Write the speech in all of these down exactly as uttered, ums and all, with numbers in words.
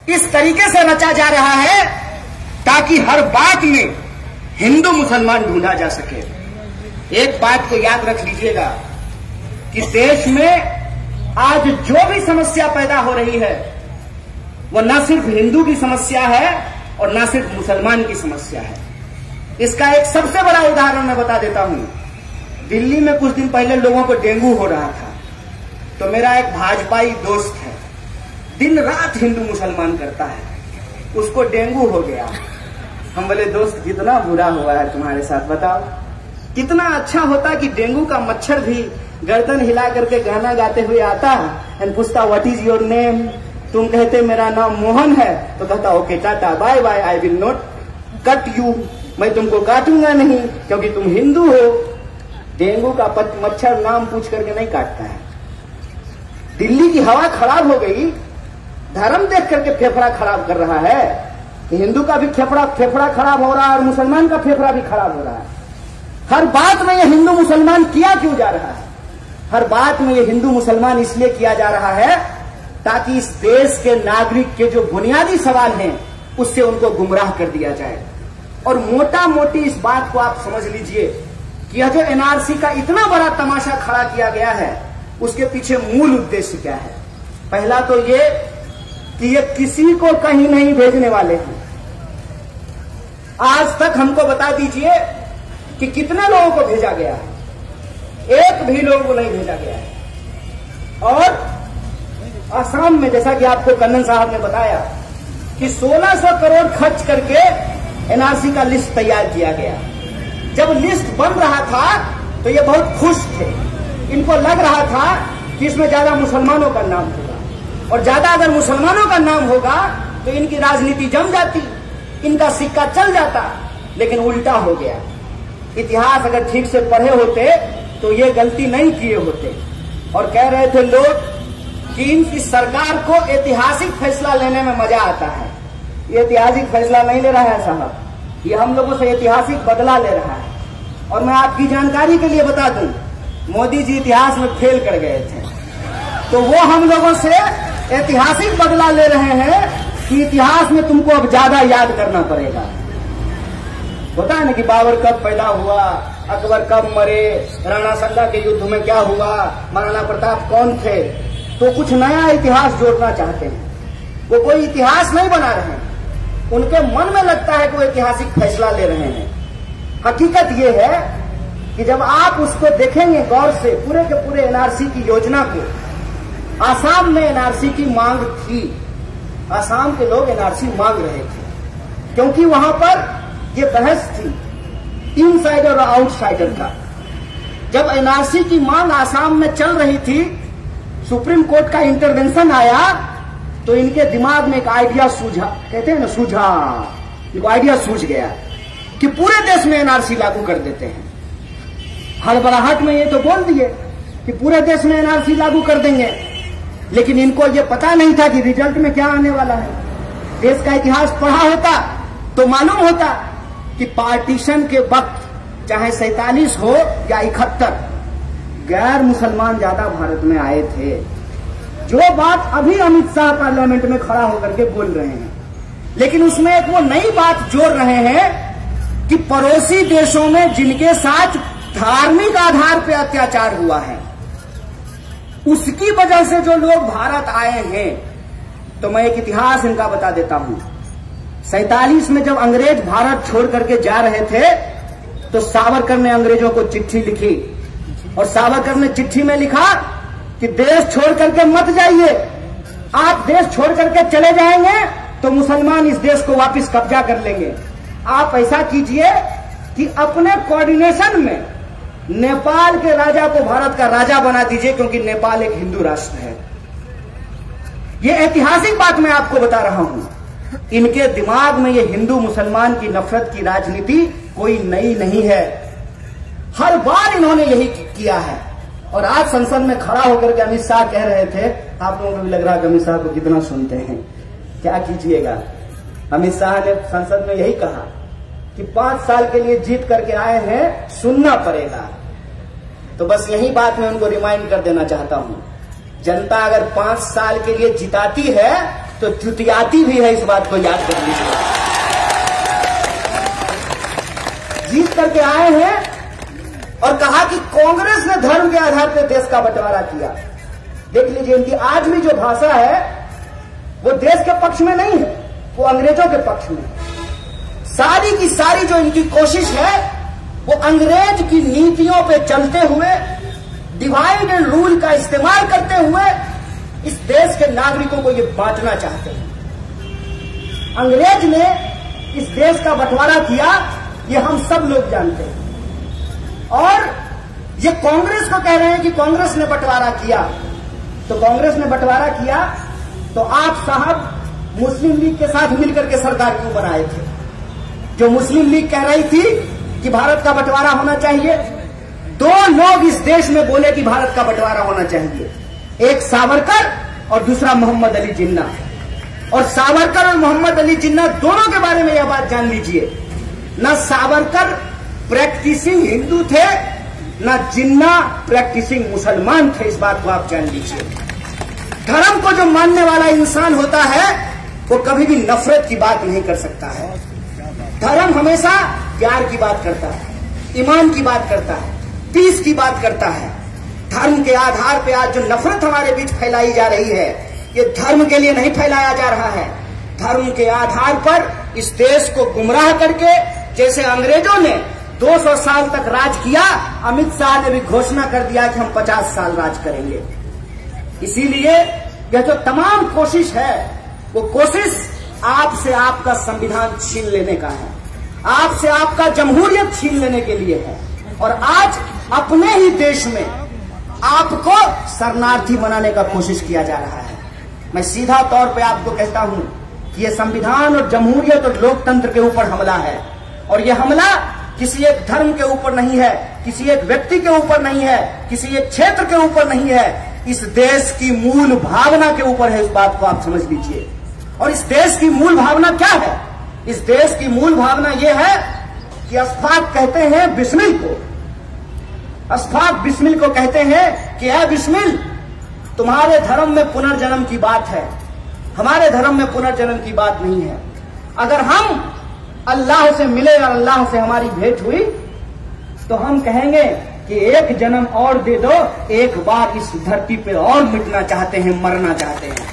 इस तरीके से रचा जा रहा है ताकि हर बात में हिंदू मुसलमान ढूंढा जा सके। एक बात को याद रख लीजिएगा कि देश में आज जो भी समस्या पैदा हो रही है वो न सिर्फ हिंदू की समस्या है और न सिर्फ मुसलमान की समस्या है। इसका एक सबसे बड़ा उदाहरण मैं बता देता हूं। दिल्ली में कुछ दिन पहले लोगों को डेंगू हो रहा था, तो मेरा एक भाजपाई दोस्त है, दिन रात हिंदू मुसलमान करता है, उसको डेंगू हो गया। हम बोले दोस्त कितना बुरा हुआ है तुम्हारे साथ, बताओ। कितना अच्छा होता कि डेंगू का मच्छर भी गर्दन हिला करके गाना गाते हुए आता एंड पूछता व्हाट इज योर नेम। तुम कहते मेरा नाम मोहन है, तो कहता okay tata bye bye, I will not cut you, मैं तुमको काटूंगा नहीं क्योंकि तुम हिंदू हो। डेंगू का मच्छर नाम पूछ करके नहीं काटता है। दिल्ली की हवा खराब हो गई, धर्म देख करके फेफड़ा खराब कर रहा है कि हिंदू का भी फेफड़ा फेफड़ा खराब हो रहा है और मुसलमान का फेफड़ा भी खराब हो रहा है। हर बात में ये हिंदू मुसलमान किया क्यों जा रहा है? हर बात में ये हिंदू मुसलमान इसलिए किया जा रहा है ताकि इस देश के नागरिक के जो बुनियादी सवाल हैं उससे उनको गुमराह कर दिया जाए। और मोटा मोटी इस बात को आप समझ लीजिए कि यह जो एनआरसी का इतना बड़ा तमाशा खड़ा किया गया है उसके पीछे मूल उद्देश्य क्या है। पहला तो ये कि ये किसी को कहीं नहीं भेजने वाले हैं। आज तक हमको बता दीजिए कि कितने लोगों को भेजा गया है? एक भी लोगों को नहीं भेजा गया है। और असम में जैसा कि आपको कन्नन साहब ने बताया कि सोलह सौ करोड़ खर्च करके एनआरसी का लिस्ट तैयार किया गया। जब लिस्ट बन रहा था तो ये बहुत खुश थे। इनको लग रहा था कि इसमें ज्यादा मुसलमानों का नाम होगा और ज्यादा अगर मुसलमानों का नाम होगा तो इनकी राजनीति जम जाती, इनका सिक्का चल जाता। लेकिन उल्टा हो गया। इतिहास अगर ठीक से पढ़े होते तो ये गलती नहीं किए होते। और कह रहे थे लोग कि इनकी सरकार को ऐतिहासिक फैसला लेने में मजा आता है। ये ऐतिहासिक फैसला नहीं ले रहा है साहब, ये हम लोगों से ऐतिहासिक बदला ले रहा है। और मैं आपकी जानकारी के लिए बता दूं, मोदी जी इतिहास में फेल कर गए थे, तो वो हम लोगों से ऐतिहासिक बदला ले रहे हैं कि इतिहास में तुमको अब ज्यादा याद करना पड़ेगा। होता है ना कि बाबर कब पैदा हुआ, अकबर कब मरे, राणा संगा के युद्ध में क्या हुआ, महाराणा प्रताप कौन थे, तो कुछ नया इतिहास जोड़ना चाहते हैं। वो कोई इतिहास नहीं बना रहे हैं, उनके मन में लगता है कि वो ऐतिहासिक फैसला ले रहे हैं। हकीकत ये है कि जब आप उसको देखेंगे गौर से, पूरे के पूरे एनआरसी की योजना को, आसाम में एनआरसी की मांग थी। आसाम के लोग एनआरसी मांग रहे थे क्योंकि वहां पर ये बहस थी इनसाइडर और आउटसाइडर का। जब एनआरसी की मांग आसाम में चल रही थी, सुप्रीम कोर्ट का इंटरवेंशन आया तो इनके दिमाग में एक आइडिया सूझा, कहते हैं ना सूझा, एक आइडिया सूझ गया कि पूरे देश में एनआरसी लागू कर देते हैं। हड़बड़ाहट में ये तो बोल दिए कि पूरे देश में एनआरसी लागू कर देंगे, लेकिन इनको ये पता नहीं था कि रिजल्ट में क्या आने वाला है। देश का इतिहास पढ़ा होता तो मालूम होता कि पार्टीशन के वक्त चाहे सैतालीस हो या इकहत्तर, गैर मुसलमान ज्यादा भारत में आए थे। जो बात अभी अमित शाह पार्लियामेंट में खड़ा होकर के बोल रहे हैं, लेकिन उसमें एक वो नई बात जोड़ रहे हैं कि पड़ोसी देशों में जिनके साथ धार्मिक आधार पर अत्याचार हुआ है, उसकी वजह से जो लोग भारत आए हैं। तो मैं एक इतिहास इनका बता देता हूं। सैतालीस में जब अंग्रेज भारत छोड़ करके जा रहे थे तो सावरकर ने अंग्रेजों को चिट्ठी लिखी और सावरकर ने चिट्ठी में लिखा कि देश छोड़ करके मत जाइए, आप देश छोड़ करके चले जाएंगे तो मुसलमान इस देश को वापस कब्जा कर लेंगे। आप ऐसा कीजिए कि अपने कोऑर्डिनेशन में नेपाल के राजा को भारत का राजा बना दीजिए, क्योंकि नेपाल एक हिंदू राष्ट्र है। ये ऐतिहासिक बात मैं आपको बता रहा हूं। इनके दिमाग में ये हिंदू मुसलमान की नफरत की राजनीति कोई नई नहीं है, हर बार इन्होंने यही किया है। और आज संसद में खड़ा होकर के अमित शाह कह रहे थे, आप लोगों को भी लग रहा है कि अमित शाह को कितना सुनते हैं, क्या कीजिएगा। अमित शाह ने संसद में यही कहा कि पांच साल के लिए जीत करके आए हैं, सुनना पड़ेगा। तो बस यही बात मैं उनको रिमाइंड कर देना चाहता हूं। जनता अगर पांच साल के लिए जिताती है तो जुतियाती भी है, इस बात को याद कर लीजिए। जीत करके आए हैं और कहा कि कांग्रेस ने धर्म के आधार पर देश का बंटवारा किया। देख लीजिए, इनकी आज भी जो भाषा है वो देश के पक्ष में नहीं है, वो अंग्रेजों के पक्ष में। सारी की सारी जो इनकी कोशिश है वो अंग्रेज की नीतियों पे चलते हुए, डिवाइड एंड रूल का इस्तेमाल करते हुए इस देश के नागरिकों को ये बांटना चाहते हैं। अंग्रेज ने इस देश का बंटवारा किया, ये हम सब लोग जानते हैं। और ये कांग्रेस को कह रहे हैं कि कांग्रेस ने बंटवारा किया। तो कांग्रेस ने बंटवारा किया तो आप साहब मुस्लिम लीग के साथ मिलकर के सरकार क्यों बनाए थे? जो मुस्लिम लीग कह रही थी कि भारत का बंटवारा होना चाहिए, दो लोग इस देश में बोले कि भारत का बंटवारा होना चाहिए, एक सावरकर और दूसरा मोहम्मद अली जिन्ना। और सावरकर और मोहम्मद अली जिन्ना दोनों के बारे में यह बात जान लीजिए, न सावरकर प्रैक्टिसिंग हिंदू थे, न जिन्ना प्रैक्टिसिंग मुसलमान थे। इस बात को आप जान लीजिए। धर्म को जो मानने वाला इंसान होता है वो कभी भी नफरत की बात नहीं कर सकता है। धर्म हमेशा प्यार की बात करता है, ईमान की बात करता है, पीस की बात करता है। धर्म के आधार पे आज जो नफरत हमारे बीच फैलाई जा रही है, ये धर्म के लिए नहीं फैलाया जा रहा है। धर्म के आधार पर इस देश को गुमराह करके, जैसे अंग्रेजों ने दो सौ साल तक राज किया, अमित शाह ने भी घोषणा कर दिया कि हम पचास साल राज करेंगे। इसीलिए यह जो तमाम कोशिश है वो कोशिश आपसे आपका संविधान छीन लेने का है, आपसे आपका जमहूरियत छीन लेने के लिए है। और आज अपने ही देश में आपको शरणार्थी बनाने का कोशिश किया जा रहा है। मैं सीधा तौर पे आपको कहता हूं कि यह संविधान और जमहूरियत और लोकतंत्र के ऊपर हमला है। और यह हमला किसी एक धर्म के ऊपर नहीं है, किसी एक व्यक्ति के ऊपर नहीं है, किसी एक क्षेत्र के ऊपर नहीं है, इस देश की मूल भावना के ऊपर है। इस बात को आप समझ लीजिए। और इस देश की मूल भावना क्या है? इस देश की मूल भावना यह है कि अशफाक कहते हैं बिस्मिल को, अशफाक बिस्मिल को कहते हैं कि ऐ बिस्मिल, तुम्हारे धर्म में पुनर्जन्म की बात है, हमारे धर्म में पुनर्जन्म की बात नहीं है। अगर हम अल्लाह से मिले और अल्लाह से हमारी भेंट हुई तो हम कहेंगे कि एक जन्म और दे दो, एक बार इस धरती पे और मिटना चाहते हैं, मरना चाहते हैं।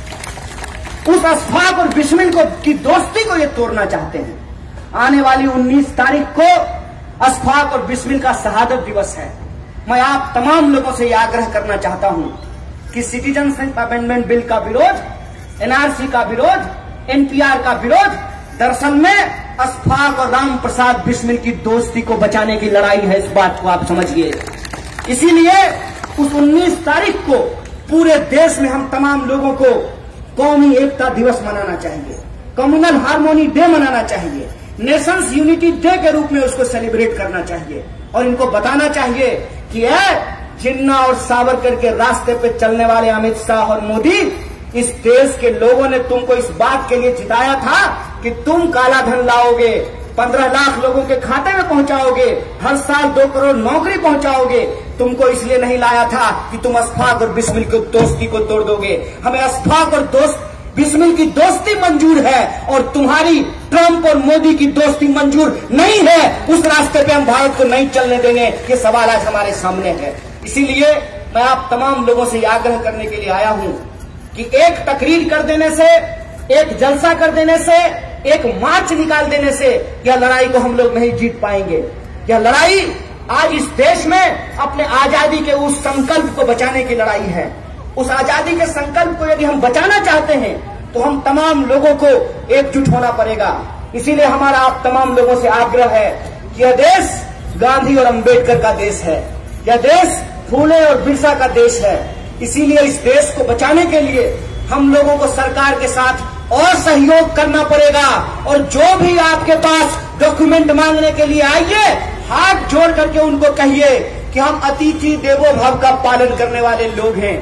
उस अशफाक और बिस्मिल को की दोस्ती को ये तोड़ना चाहते हैं। आने वाली उन्नीस तारीख को अशफाक और बिस्मिल का शहादत दिवस है। मैं आप तमाम लोगों से यह आग्रह करना चाहता हूं कि सिटीजनशिप अमेंडमेंट बिल का विरोध, एनआरसी का विरोध, एनपीआर का विरोध दरअसल में अशफाक और राम प्रसाद बिस्मिल की दोस्ती को बचाने की लड़ाई है। इस बात को आप समझिए। इसीलिए उस उन्नीस तारीख को पूरे देश में हम तमाम लोगों को कौमी एकता दिवस मनाना चाहिए, कम्युनल हार्मोनी डे मनाना चाहिए, नेशंस यूनिटी डे के रूप में उसको सेलिब्रेट करना चाहिए। और इनको बताना चाहिए कि ऐ जिन्ना और सावरकर के रास्ते पे चलने वाले अमित शाह और मोदी, इस देश के लोगों ने तुमको इस बात के लिए जिताया था कि तुम काला धन लाओगे, पंद्रह लाख लोगों के खाते में पहुंचाओगे, हर साल दो करोड़ नौकरी पहुंचाओगे। तुमको इसलिए नहीं लाया था कि तुम अशफाक और बिस्मिल की दोस्ती को तोड़ दोगे। हमें अशफाक और दोस्त बिस्मिल की दोस्ती मंजूर है और तुम्हारी ट्रंप और मोदी की दोस्ती मंजूर नहीं है। उस रास्ते पे हम भारत को नहीं चलने देंगे। ये सवाल आज हमारे सामने है। इसीलिए मैं आप तमाम लोगों से आग्रह करने के लिए आया हूं कि एक तकरीर कर देने से, एक जलसा कर देने से, एक मार्च निकाल देने से यह लड़ाई को हम लोग नहीं जीत पाएंगे। यह लड़ाई आज इस देश में अपने आजादी के उस संकल्प को बचाने की लड़ाई है। उस आजादी के संकल्प को यदि हम बचाना चाहते हैं तो हम तमाम लोगों को एकजुट होना पड़ेगा। इसीलिए हमारा आप तमाम लोगों से आग्रह है कि यह देश गांधी और अंबेडकर का देश है, यह देश फूले और बिरसा का देश है। इसीलिए इस देश को बचाने के लिए हम लोगों को सरकार के साथ और सहयोग करना पड़ेगा। और जो भी आपके पास डॉक्यूमेंट मांगने के लिए आइए, हाथ जोड़ करके उनको कहिए कि हम अतिथि देवो भव का पालन करने वाले लोग हैं।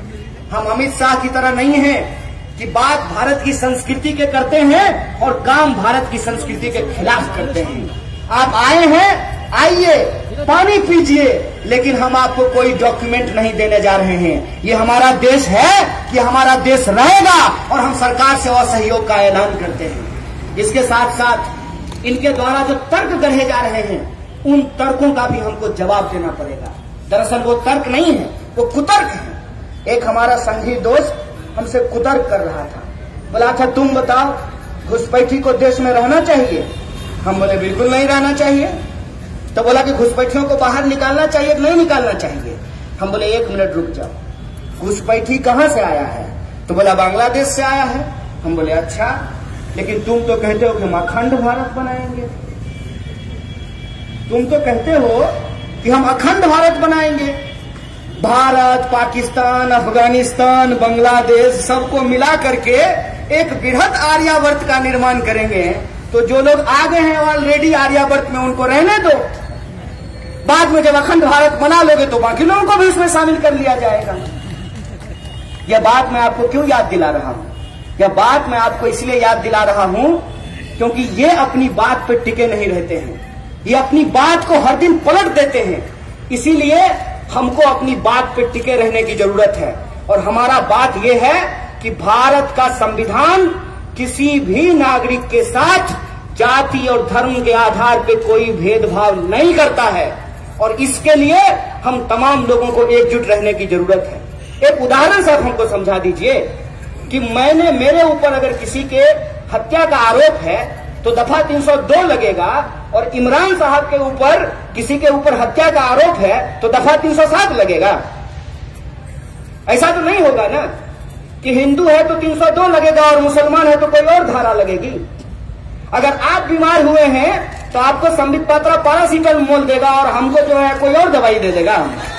हम अमित शाह की तरह नहीं हैं कि बात भारत की संस्कृति के करते हैं और काम भारत की संस्कृति के खिलाफ करते हैं। आप आए हैं, आइए पानी पीजिए, लेकिन हम आपको कोई डॉक्यूमेंट नहीं देने जा रहे हैं। ये हमारा देश है कि हमारा देश रहेगा और हम सरकार से असहयोग का ऐलान करते हैं। इसके साथ साथ इनके द्वारा जो तर्क गढ़े जा रहे हैं, उन तर्कों का भी हमको जवाब देना पड़ेगा। दरअसल वो तर्क नहीं है, वो कुतर्क है। एक हमारा संघी दोस्त हमसे कुतर्क कर रहा था, बोला था तुम बताओ घुसपैठी को देश में रहना चाहिए? हम बोले बिल्कुल नहीं रहना चाहिए। तो बोला कि घुसपैठियों को बाहर निकालना चाहिए कि नहीं निकालना चाहिए? हम बोले एक मिनट रुक जाओ, घुसपैठी कहां से आया है? तो बोला बांग्लादेश से आया है। हम बोले अच्छा, लेकिन तुम तो कहते हो कि हम अखंड भारत बनाएंगे, तुम तो कहते हो कि हम अखंड भारत बनाएंगे। भारत, पाकिस्तान, अफगानिस्तान, बांग्लादेश सबको मिला करके एक बृहद आर्यावर्त का निर्माण करेंगे। तो जो लोग आ गए हैं ऑलरेडी आर्यावर्त में, उनको रहने दो। बाद में जब अखंड भारत बना लोगे तो बाकी लोगों को भी इसमें शामिल कर लिया जाएगा। यह बात मैं आपको क्यों याद दिला रहा हूं? यह बात मैं आपको इसलिए याद दिला रहा हूं क्योंकि ये अपनी बात पर टिके नहीं रहते हैं, ये अपनी बात को हर दिन पलट देते हैं। इसीलिए हमको अपनी बात पर टिके रहने की जरूरत है। और हमारा बात यह है कि भारत का संविधान किसी भी नागरिक के साथ जाति और धर्म के आधार पर कोई भेदभाव नहीं करता है, और इसके लिए हम तमाम लोगों को एकजुट रहने की जरूरत है। एक उदाहरण से आप हमको समझा दीजिए कि मैंने मेरे ऊपर अगर किसी के हत्या का आरोप है तो दफा तीन सौ दो लगेगा, और इमरान साहब के ऊपर किसी के ऊपर हत्या का आरोप है तो दफा तीन सौ सात लगेगा। ऐसा तो नहीं होगा ना कि हिंदू है तो तीन सौ दो लगेगा और मुसलमान है तो कोई और धारा लगेगी। अगर आप बीमार हुए हैं तो आपको संबित पात्रा पैरासीटामोल देगा और हमको जो है कोई और दवाई दे देगा।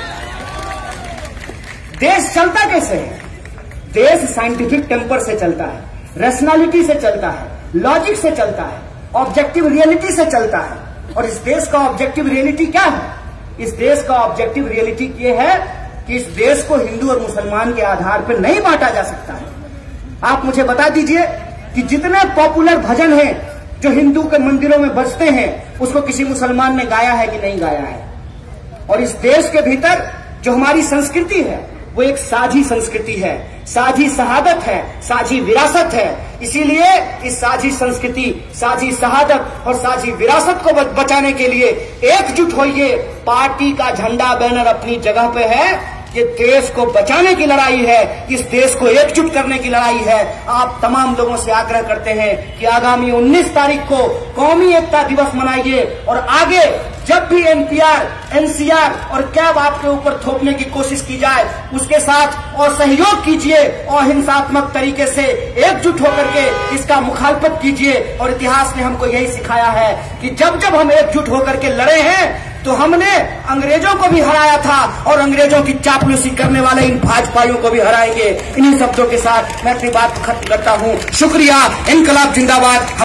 देश चलता कैसे है? देश साइंटिफिक टेम्पर से चलता है, रैशनैलिटी से चलता है, लॉजिक से चलता है, ऑब्जेक्टिव रियलिटी से चलता है। और इस देश का ऑब्जेक्टिव रियलिटी क्या है? इस देश का ऑब्जेक्टिव रियलिटी ये है कि इस देश को हिंदू और मुसलमान के आधार पर नहीं बांटा जा सकता है। आप मुझे बता दीजिए कि जितने पॉपुलर भजन हैं जो हिंदू के मंदिरों में बजते हैं, उसको किसी मुसलमान ने गाया है कि नहीं गाया है? और इस देश के भीतर जो हमारी संस्कृति है वो एक साझी संस्कृति है, साझी शहादत है, साझी विरासत है। इसीलिए इस साझी संस्कृति, साझी शहादत और साझी विरासत को बचाने के लिए एकजुट होइए। पार्टी का झंडा बैनर अपनी जगह पे है, ये देश को बचाने की लड़ाई है, इस देश को एकजुट करने की लड़ाई है। आप तमाम लोगों से आग्रह करते हैं कि आगामी उन्नीस तारीख को कौमी एकता दिवस मनाइए, और आगे जब भी एनपीआर, एनसीआर और कैब आपके ऊपर थोपने की कोशिश की जाए उसके साथ और सहयोग कीजिए, और हिंसात्मक तरीके से एकजुट होकर के इसका मुखालफत कीजिए। और इतिहास ने हमको यही सिखाया है कि जब जब हम एकजुट होकर के लड़े हैं तो हमने अंग्रेजों को भी हराया था, और अंग्रेजों की चापलूसी करने वाले इन भाजपाइयों को भी हराएंगे। इन्हीं शब्दों के साथ मैं अपनी बात खत्म करता हूं। शुक्रिया। इनकलाब जिंदाबाद।